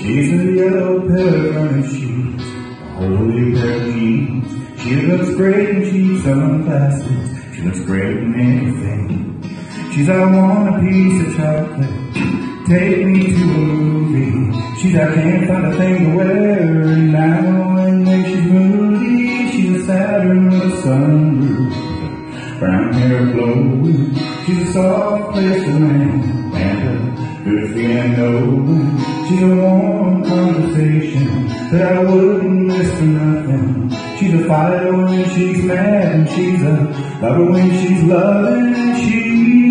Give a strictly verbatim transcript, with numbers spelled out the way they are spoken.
She's a yellow pair of shoes, a holy pair of jeans. She looks great in cheap sunglasses. She looks great in anything. She's I want a piece of chocolate, take me to a movie. She's I can't find a thing to wear now, and when she's moody, she's a Saturn with a sunroof, brown hair blowing. She's a soft place to land, and a good feeling knowing. She's a warm conversation that I wouldn't miss for nothing. She's a fighter when she's mad, and she's a lover when she's loving, and she